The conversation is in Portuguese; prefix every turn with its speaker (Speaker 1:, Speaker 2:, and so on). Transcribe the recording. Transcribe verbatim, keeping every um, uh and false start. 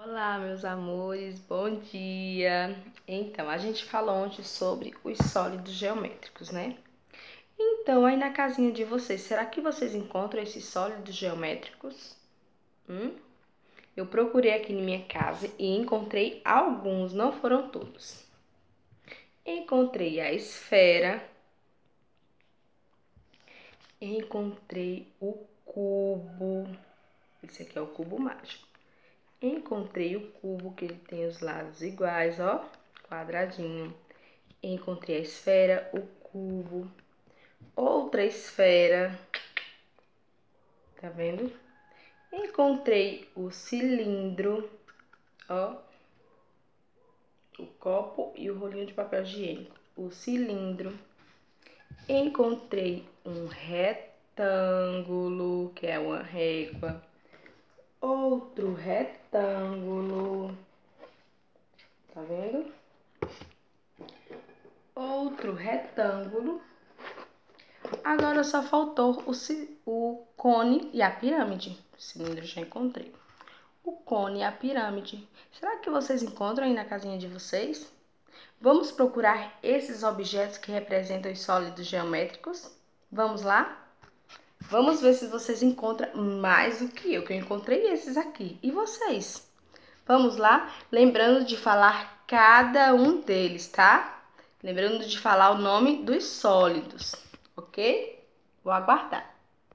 Speaker 1: Olá, meus amores, bom dia! Então, a gente falou ontem sobre os sólidos geométricos, né? Então, aí na casinha de vocês, será que vocês encontram esses sólidos geométricos? Hum? Eu procurei aqui na minha casa e encontrei alguns, não foram todos. Encontrei a esfera, encontrei o cubo, esse aqui é o cubo mágico. Encontrei o cubo, que ele tem os lados iguais, ó, quadradinho. Encontrei a esfera, o cubo, outra esfera, tá vendo? Encontrei o cilindro, ó, o copo e o rolinho de papel higiênico. O cilindro. Encontrei um retângulo, que é uma régua. Outro retângulo, tá vendo? Outro retângulo. Agora só faltou o, o cone e a pirâmide. O cilindro já encontrei. O cone e a pirâmide. Será que vocês encontram aí na casinha de vocês? Vamos procurar esses objetos que representam os sólidos geométricos? Vamos lá? Vamos ver se vocês encontram mais do que eu, que eu encontrei esses aqui. E vocês? Vamos lá? Lembrando de falar cada um deles, tá? Lembrando de falar o nome dos sólidos, ok? Vou aguardar.